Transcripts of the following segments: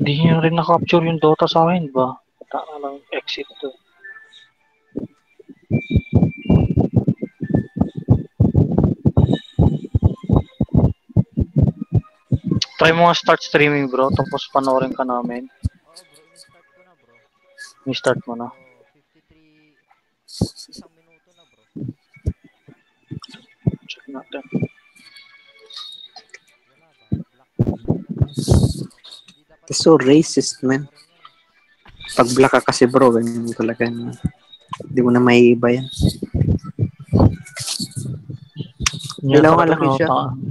Hindi nyo rin na-capture yung Dota sa akin ba? Taka lang exit to. Try mo nga start streaming bro, tapos panoorin ka namin. Oo bro, ini-start ko na bro. I-start mo na. Oh, 53, isang minuto na bro. Check natin. Wala ba? Black lang talaga to eh. Ano ba? Hindi dapat It's so pinapanood racist, gusto man. ko rin yan eh. Pag black ka kasi bro, ganyan talaga. Hindi mo na maiiba yan. Yan Ilaw nga talaga laki no, siya.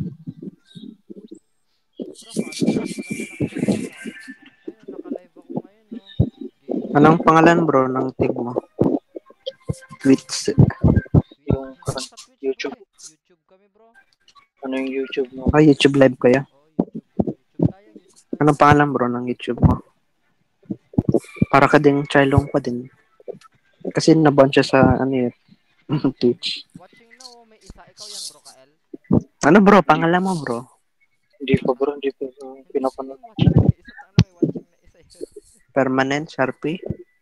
Bro, followers ko lang yan nakasama oh. Ayun, naka-live ako ngayon no. Gaming. Anong pangalan bro ng team mo? Twitch. Twitch? yung Hindi ako current sa Twitch bro YouTube. eh. YouTube kami bro. Ano yung YouTube mo? Ah, YouTube live kaya? Oh, YouTube bro. YouTube tayo, YouTube tayo. Anong pangalan bro ng YouTube mo? Para ka ding Chilong pa din. Kasi naban siya sa ano yun, Twitch. Watching now, oh, may isa. Ikaw yan bro, Kael. Ano bro, Hindi, pangalan mo bro? hindi pa bro, hindi pa Hindi siya pinapanood. yun. Watching may isa. Ano, may watching na isa yun. Permanent Sharpie?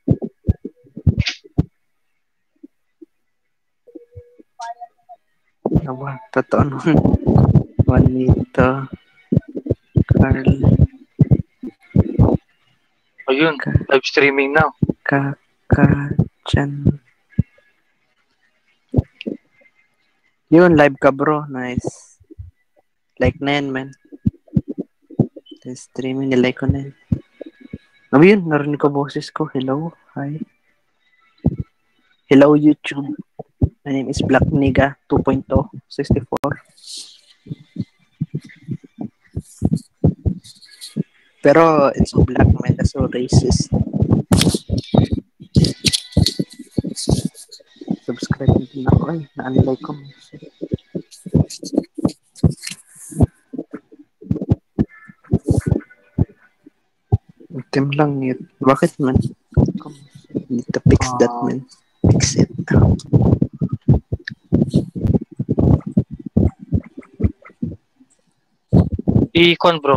Ano ba? Totoo nun. Juanito. Carl. Ayun, live streaming na. Kakachan. Yun, live ka bro. Nice. Like na yan, man. Streaming, nilike ko na yan. Ano yun? Narinig ko boses ko. Hello. Hi. Hello, YouTube. My name is Black Niga 2.0 64. Pero it's so black, man. That's so racist. Subscribe din ako. Ay, na-unlike ko. Item lang yun. Bakit man? Need to fix that, man. Fix it. I-con bro,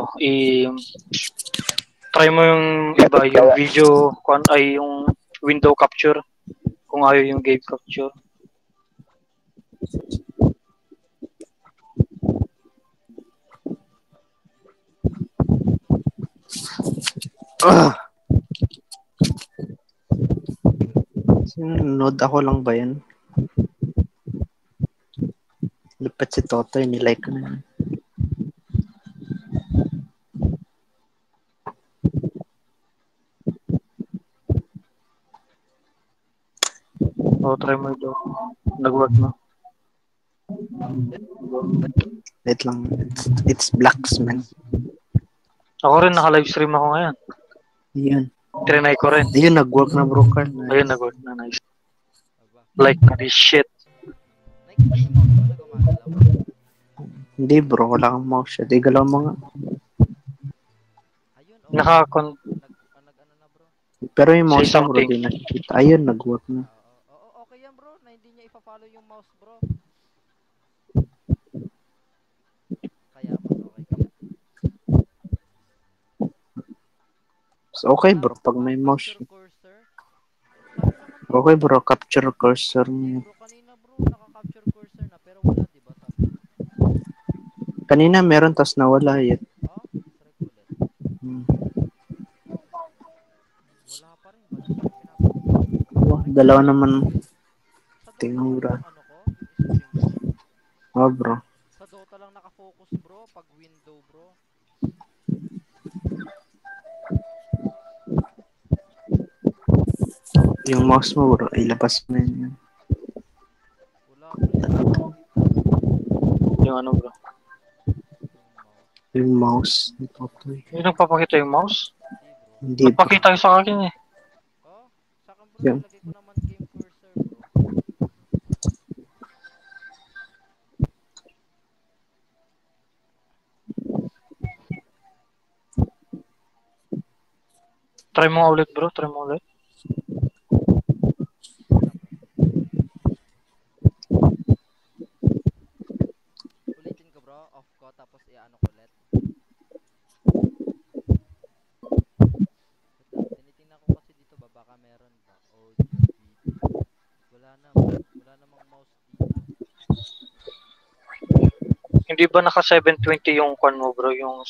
try mo yung iba, yung video con ay yung window capture kung ayaw yung game capture. Nanood ako lang ba yan? Lipat si Toto, nilike ko na yan. O, try mo ito. Nag-work na. Wait lang. It's blacks, man. Ako rin, naka-live stream ako ngayon. Yun. Trinay ko rin. Ayun, nag-work na bro, Carl. Ayun, nag-work na. Nice. Aba. Like this shit. Nakikita mo yung mouse ko na gumagalaw. Hindi bro, wala kang mouse siya. Di galaw mo nga. Ayun, oh. Naka-con. Nag-ano na bro. Pero yung mouse Say mo bro, something. di nakikita. Ayun, nag-work na. Oo, okay yan bro. Na hindi niya ipa-follow yung mouse bro. Kaya mas okay kaya. So, okay bro, pag may mouse. Capture cursor. Saan naman bro? Okay bro, capture cursor Hindi mo. bro, kanina bro, naka-capture cursor na pero wala, di ba sabi mo? Kanina meron, tas nawala yun. Oh, try ko ulit. Wala pa rin, ba't di niya pinapakita? Oh, dalawa naman. Sa Dota Tingnan lang bro. yung ano ko, yung stream ko. Oh bro. Sa Dota lang nakafocus bro, pag window bro. Yung mouse mo bro, ilabas mo yun. Wala pa rin pinapakita. Yung ano bro. Yung mouse. Yung mouse. Yung nagpapakita yung mouse? Hindi bro. Hindi bro. Nagpakita yung sa akin eh. Oh, sa akin bro, Yeah. nilagay ko naman game cursor bro. Try mo ulit bro, try mo ulit. Ulitin ko bro, off ko, tapos i-ano ko ulit. Hindi ba naka 720 yung kwan mo bro, yung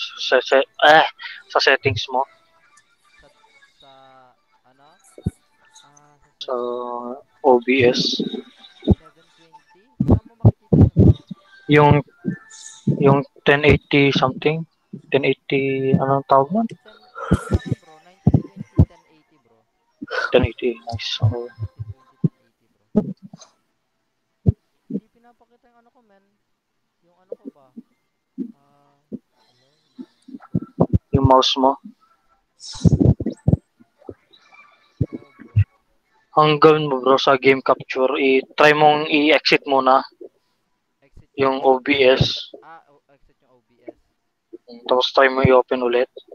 sa settings mo? Sa ano? Sa Sa settings. OBS. 720? Saan mo makikita yun, bro? Yung 1080 something. 1080 anong tawag nun? 10, sa akin, bro, 1920 1080, bro. 1080 nice. So, 1920 1080, bro. Hindi pinapakita yung ano ko, men. Yung ano ko ba? Hello? yung mouse mo. Oo, bro. Ang gawin mo bro sa game capture, try mong i-exit muna Exit yung yung OBS. OBS. Exit yung OBS. Tapos try mo i-open ulit.